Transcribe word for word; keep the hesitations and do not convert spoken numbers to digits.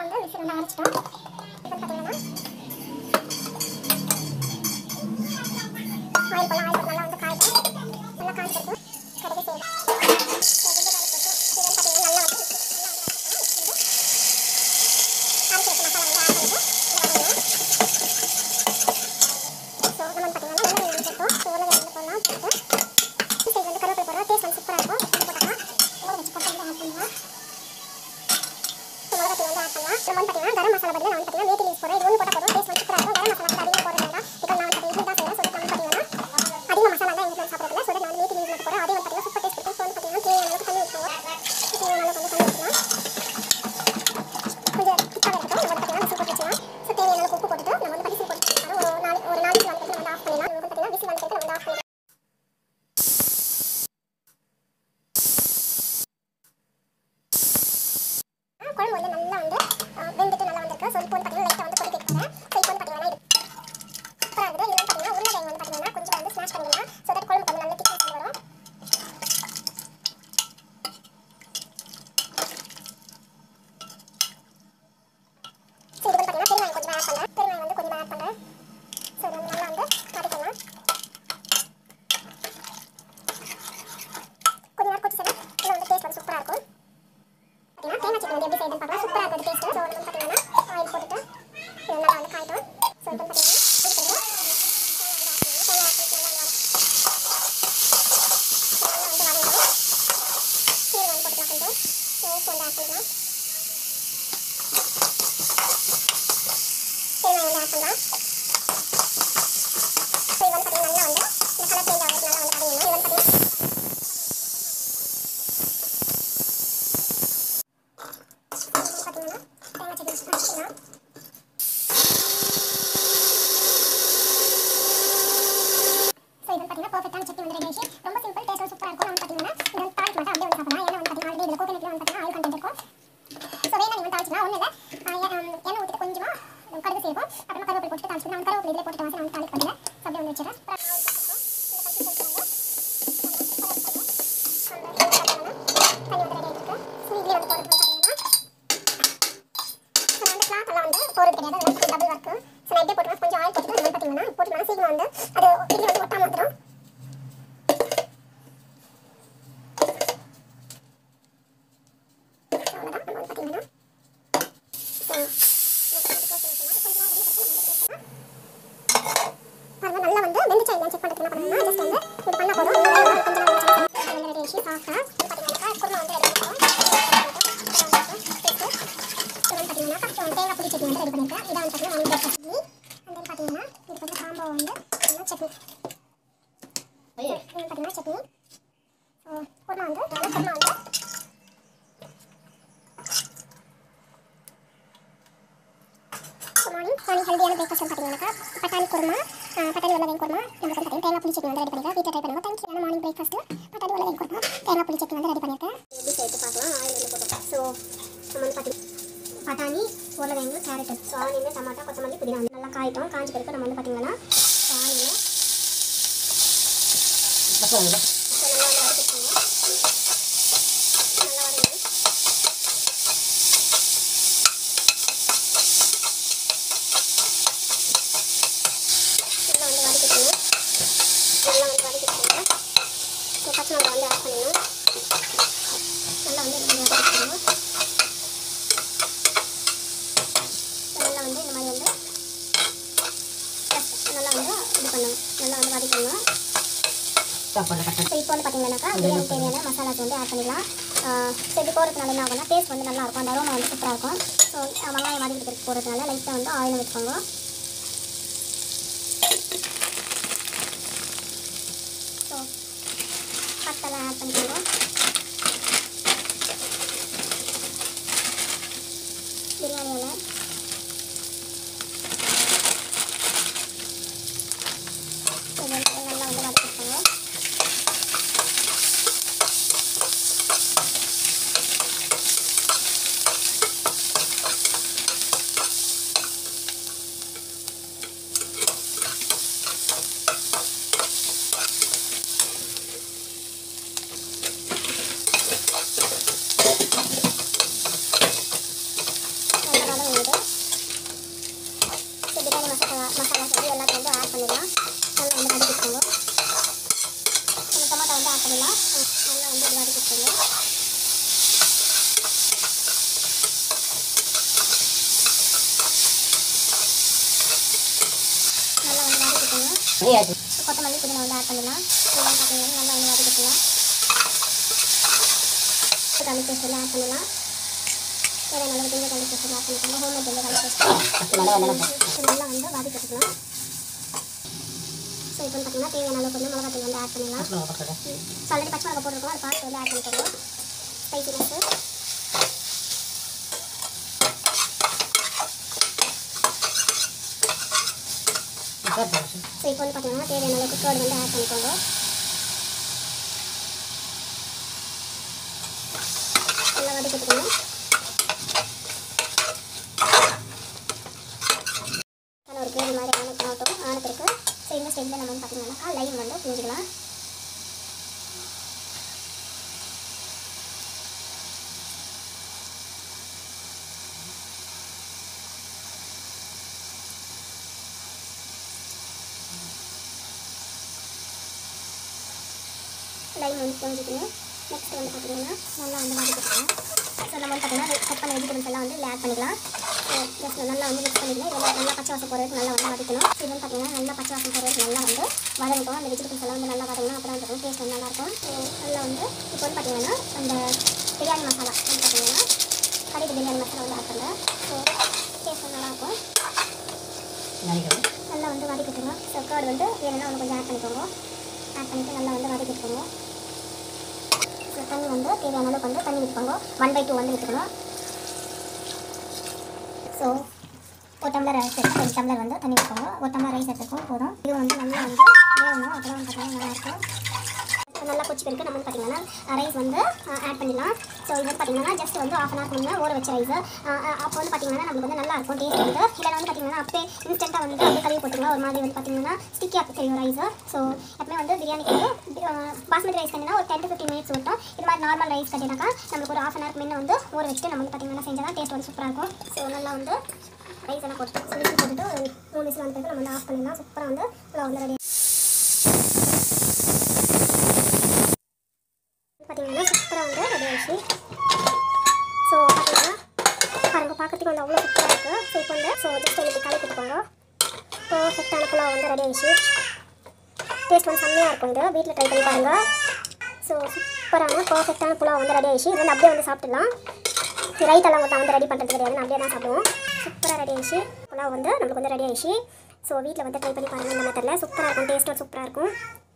வந்து மிக்ஸி நல்லா அரைச்சிட்டோம். இப்போ பார்த்தீங்கன்னா ஆயில் போடலாம். ஆயில் போட்டு நல்லா வந்து காய்க்கும். நல்லா காய்ச்சிருக்கு கடுகு சேரும். கரம் மசாலா பதிலாக நான் பார்த்தீங்கன்னா மேத்தி லீவ்ஸ் போடுறேன். இது ஒன்று போட்டால் போதும், டேஸ்ட் வந்து சூப்பராக இருக்கும். கரம் மசாலா வந்து அதிகமாக போடுறது வேண்டாம். இப்போ நான் வந்து இட்லி தான் செய்யறேன். ஸோ வந்து பார்த்தீங்கன்னா அதிக மசாலா தான் எங்களுக்கு சாப்பிட்றதுல. ஸோ நான் மேத்தி லீவ்ஸ் மட்டும் போடுறேன். அதே வந்து பார்த்தீங்கன்னா சூப்பர் டேஸ்ட் இருக்கும். ஸோ வந்து பார்த்தீங்கன்னா தேவையான அளவுக்கு தண்ணி ஊற்றுவோம். தேவையான அளவுக்கு வந்து தண்ணி ஊற்றலாம். கொஞ்சம் திக்காக இருக்கட்டும். நம்ம வந்து பார்த்தீங்கன்னா விசில் போட்டு வச்சுக்கலாம். ஸோ தேவையான அளவுக்கு உப்பு போட்டுட்டு நம்ம வந்து விசில் போட்டு வச்சுக்கலாம். ஒரு நாலு ஒரு நாலு விசில் வந்து நம்ம ஆஃப் பண்ணிடலாம். நம்ம வந்து பார்த்தீங்கன்னா விசில் வந்து நம்ம ஆஃப் பண்ணிடலாம். குழம்பு வந்து நல்லா வந்து வெந்துட்டு நல்லா வந்திருக்கு. ஸோ இப்போ வந்து பார்த்தீங்கன்னா லைட்டாக வந்து கொதிக்க வைக்கிறேன். ஸோ இப்போ வந்து பார்த்தீங்கன்னா சூப்பராக இருக்குது. இது வந்து பார்த்தீங்கன்னா உருளைக்கிழங்கு வந்து பார்த்தீங்கன்னா கொஞ்சம் வந்து ஸ்மாஷ் பண்ணிக்கலாம். ஸோ தட் குழம்பு வந்து நல்ல திக்னஸ் வரும். ஸோ இது வந்து பார்த்தீங்கன்னா பெருங்காயம் கொஞ்சம் ஆட் பண்ணுறேன். பெருங்காயம் வந்து கொஞ்சம் ஆட் பண்ணுறேன். ஸோ இது வந்து நல்லா வந்து வதக்கலாம். கொஞ்சம் நேரம் கொதிச்சு இதில் வந்து டேஸ்ட் வந்து சூப்பராக இருக்கும். பார்த்தீங்கன்னா தேங்காய் சட்னி வந்து எப்படி செய்யுதுன்னு பார்க்கலாம். சூப்பராக இருக்குது டேஸ்ட்டு. ஸோ வந்து பார்த்தீங்கன்னா ஆயில் போட்டுட்டு இது நல்லா வந்து காய்ட்டும். ஸோ இப்போ பார்த்தீங்கன்னா பர்ஃபெக்ட்டான சட்னி வந்து ரெடி ஆயிடுச்சு. ரொம்ப சிம்பிள், டேஸ்ட் சூப்பராக இருக்கும். நம்ம பார்த்தீங்கன்னா இது வந்து தாளிக்க மாட்டேன், அப்படியே வந்து சாப்பிடலாம். ஏன்னா வந்து பார்த்தீங்கன்னா ஆல்ரெடி இதில் கோகனட்ல வந்து பார்த்தீங்கன்னா ஆயில் கண்டென்ட் இருக்கும். ஸோ வேணா நீங்கள் வந்து தாளிச்சிக்கலாம், ஒன்றும் இல்லை. எண்ணெய் ஊற்றிட்டு கொஞ்சமாக கடுகு சேர்ப்போம். அப்புறமா கருவேப்பிலை போட்டு தாளிச்சிட்டு நான் கருவேப்பிலை இதில் போட்டு வாசி நான் தாளிக்க பண்ணல. ஸோ அப்படியே வந்து வச்சுறேன். போகிறது கிடையாது, அது டபுள் ஒர்க்கு. ஸோ நான் எப்படியே போட்டுருவேன், கொஞ்சம் ஆயில் போட்டுட்டு வந்து பார்த்தீங்கன்னா போட்டு நான் சீக்கிரம் வந்து அது இட்லி வந்து ஒட்டாமல் வந்துடும். அவ்வளோதான். நம்ம வந்து பார்த்தீங்கன்னா பாருங்கள் நல்லா வந்து வெந்துச்சா இல்லைன்னு செக் பண்ணுறதுக்கு என்ன பண்ணணும்னா ஜஸ்ட் வந்து இது பண்ணால் போதும். கொஞ்சம் நல்லா ரெடி ஆயிடுச்சு சாஃப்டாக. பார்த்தீங்கன்னா குருமா வந்து ரெடி பண்ணிக்கிறோம். தேங்காய் புளி சட்னி வந்து ரெடி பண்ணியிருக்கேன். இதை வந்து பார்த்தீங்கன்னா morning breakfast chutney. And then பார்த்தீங்கன்னா இதுக்கு வந்து காம்போ வந்து சட்னி. இது பார்த்தீங்கன்னா சட்னி. ஸோ குருமா வந்து குருமா வந்து மார்னிங் மார்னிங் ஹெல்தியான பிரேக்ஃபாஸ்ட் வந்து பார்த்தீங்கன்னாக்கா பட்டாணி குருமா, பட்டாணி உருளைக்கிழங்கு குருமா, நம்ம வந்து பார்த்தீங்கன்னா தேங்காய் புளி சட்னி வந்து ரெடி பண்ணியிருக்கேன். வீட்டில் ட்ரை பண்ணுவோம். தேங்க்யூ. ஏன்னா மார்னிங் பிரேக்ஃபாஸ்ட்டு பட்டாணி உருளைக்கிழங்கு குருமா, தேங்காய் புளி சட்னி வந்து ரெடி பண்ணியிருக்கேன். எப்படி சேர்த்து பார்க்கலாம். ஆயில் வந்து போட்டுருக்கேன். ஸோ நம்ம வந்து பார்த்தீங்கன்னா பட்டாணி உருளைக்கிழங்கு கேரட்டு, ஸோ ஆனியன் டமாட்டோ கொத்தமல்லி புதினா வந்து நல்லா காய்ட்டோம். காஞ்சி பிறகு நம்ம வந்து பார்த்தீங்கன்னா ஆனியன் நல்லா வந்து வதக்கிக்கோங்க. நல்லா வதங்க நல்லா வந்து வதக்கிக்கோங்க. நல்லா வந்து வதக்கிக்கோங்க. ஸோ பச்சை மிளகாய் வந்து ஆட் பண்ணிடணும். நல்லா வந்து வதக்கிக்கோங்க. நல்லா வந்து இந்த மாதிரி வந்து நல்லா வந்து இது பண்ணணும். நல்லா வந்து வதக்கணும். ஸோ இப்போ வந்து பார்த்தீங்கன்னாக்கா பிரியாணி தேவையான மசாலாஸ் வந்து ஆட் பண்ணிடலாம். ஸோ இது போகிறதுனால என்ன ஆகும்னா டேஸ்ட் வந்து நல்லாயிருக்கும். அந்த அரோமா வந்து சூப்பராக இருக்கும். ஸோ வெங்காயம் வதக்கிட்டு போகிறதுனால லைட்டாக வந்து ஆயில் வச்சுக்கோங்க. ஸோ பட்டெல்லாம் ஆட் பண்ணிக்கோங்க. பிரியாணி இலை நல்லா வந்து வதக்கிக்கோங்க. நல்லா மசாலா செஞ்சு எல்லாத்தையும் வந்து ஆட் பண்ணிடலாம். நல்லா வந்து வதக்கிக்கோங்க. இந்த டொமேட்டோ வந்து ஆட் பண்ணிடலாம். நல்லா வந்து வதக்கிக்கோங்க. நல்லா வந்து வதக்கிக்கோங்க. கொத்தமல்லி புதினா வந்து ஆட் பண்ணிடலாம். பார்த்தீங்கன்னா நல்லா வந்து வதக்கிக்கலாம். garlic paste வந்து ஆட் பண்ணலாம். வேறு நல்ல ginger garlic paste வந்து ஆட் பண்ணிக்கலாம். ஹோம்மேட் ginger garlic paste நல்லா வந்து வதக்கிக்கலாம். ஸோ இப்போ வந்து பார்த்தீங்கன்னா தேவையான அளவுக்கு வந்து மிளகாத்தூள் வந்து ஆட் பண்ணிடலாம். ஸோ ஆல்ரெடி பச்சை மிளகா போட்டிருக்கோம், அதை பார்த்து வந்து ஆட் பண்ணிக்கோங்க. ஸ்பைசினஸ்ஸு ஸோ இப்போ வந்து பார்த்தீங்கன்னா தேவையான அளவுக்கு கர்ட் வந்து ஆட் பண்ணிக்கோங்க. நல்லா வதக்கிக்கணும். நல்லா ஒரு கிரேவி மாதிரி ஆன ஆகட்டும் ஆனதுக்கு. ஸோ இந்த ஸ்டேஜில் நம்ம வந்து பார்த்தீங்கன்னா லைம் வந்து புரிஞ்சுக்கலாம். லைம் வந்து புரிஞ்சுக்கணும். நெக்ஸ்ட் வந்து பார்த்தீங்கன்னா நல்லா வந்து வதக்கிக்கலாம். ஸோ நம்ம வந்து பார்த்தீங்கன்னா கட் பண்ண வெஜிடபிள்ஸ் எல்லாம் வந்து ஆட் பண்ணிக்கலாம். ஜஸ்ட் நல்லா வந்து மிக்ஸ் பண்ணிக்கலாம். இதெல்லாம் நல்லா பச்சை வாசம் போகிறதுக்கு நல்லா வந்து வதக்கணும். இது வந்து பார்த்தீங்கன்னா நல்லா பச்சை வாசம் போகிறதுக்கு நல்லா வந்து வதங்கட்டும். அந்த வெஜிடபிள்ஸ் எல்லாம் வந்து நல்லா வதங்கணும். அப்புறம் வந்து டேஸ்ட் வந்து நல்லாயிருக்கும். ஸோ நல்லா வந்து இப்போ வந்து பார்த்தீங்கன்னா அந்த பிரியாணி மசாலா வந்து பார்த்தீங்கன்னா கடைக்கு பிரியாணி மசாலா வந்து ஆட் பண்ணுறேன். ஸோ டேஸ்ட் வந்து நல்லாயிருக்கும். நல்லா வந்து வதக்கிட்டுங்க. ஸோ கர்டு வந்து வேணும்னா வந்து கொஞ்சம் ஆட் பண்ணிக்கோங்க. ஆட் பண்ணிவிட்டு நல்லா வந்து வதக்கிட்டுக்கோங்க. ஸோ தண்ணி வந்து தேவையான அளவுக்கு வந்து தண்ணி விட்டுக்கோங்க. ஒன் பை டூ வந்து விட்டுக்கணும். ஸோ ஒரு டம்ளர் ரைஸ் எடுத்து ஒரு டம்ளர் வந்து தண்ணி விட்டுக்கோங்க. ஒரு டம்ளர் ரைஸ் எடுத்துக்கோங்க போதும். இது வந்து நல்லா வந்து வேகணும். அப்போ தான் பார்த்தீங்கன்னா நல்லாயிருக்கும். நல்லா கொச்சி பிறகு நம்ம வந்து பார்த்தீங்கன்னா ரைஸ் வந்து ஆட் பண்ணிடலாம். ஸோ இது வந்து பார்த்தீங்கன்னா ஜஸ்ட் வந்து ஆஃப் அன் ஹவர் முன்னே ஊற வச்ச ரைஸ். அப்போ வந்து பார்த்தீங்கன்னா நம்மளுக்கு வந்து நல்லா இருக்கும் டேஸ்ட் வந்து. இதில் வந்து பார்த்தீங்கன்னா அப்பே இன்ஸ்டண்ட்டாக வந்து அப்படியே கழுவி போட்டுக்கலாம். ஒரு மாதிரி வந்து பார்த்தீங்கன்னா ஸ்டிக்கியாக தெரியும் ரைஸ். ஸோ எப்பவுமே வந்து பிரியாணிக்கு வந்து பாஸ்மதி ரைஸ் கட்டினா ஒரு டென் டு ஃபிஃப்டின் மினிட்ஸ் விட்டோம். இது மாதிரி நார்மல் ரைஸ் கட்டினாக்கா நம்மளுக்கு ஒரு ஆஃப் அன் ஹவர் முன்னே வந்து ஊற வச்சுட்டு நம்ம வந்து பார்த்தீங்கன்னா செஞ்சால் டேஸ்ட் வந்து சூப்பராக இருக்கும். ஸோ நல்லா வந்து ரைஸ் எல்லாம் போட்டு விசில் போட்டுட்டு ஒரு மூணு விசில் வந்து நம்ம வந்து ஆஃப் பண்ணிடலாம். சூப்பராக வந்து புலாவ் வந்து ரெடி பார்த்தீங்கன்னா சூப்பராக வந்து ரெடி ஆகிடுச்சு. ஸோ பார்த்தீங்கன்னா பாருங்கள் பார்க்கறதுக்கு வந்து அவ்வளோ சூப்பராக இருக்குது. ஸோ இப்போ வந்து ஸோ ஜஸ்ட் வந்து கலக்கி கொடுப்பாங்க. பர்ஃபெக்டான புலாவ் வந்து ரெடி ஆகிடுச்சு. டேஸ்ட் வந்து செம்மையாக இருக்கும். இது வீட்டில் ட்ரை பண்ணி பாருங்கள். ஸோ சூப்பரான பர்ஃபெக்டான புலாவ் வந்து ரெடி ஆகிடுச்சு. இது வந்து அப்படியே வந்து சாப்பிட்டுலாம். ரைத்தெல்லாம் வந்து வந்து ரெடி பண்ணுறது கிடையாது, அப்படியே தான் சாப்பிடுவோம். சூப்பராக ரெடி ஆகிடுச்சு. புலாவ் வந்து நம்மளுக்கு வந்து ரெடி ஆகிடுச்சு. ஸோ வீட்டில் வந்து ட்ரை பண்ணி பாருங்கள். இந்த மெத்தடில் சூப்பராக இருக்கும். டேஸ்ட்டும் சூப்பராக இருக்கும்.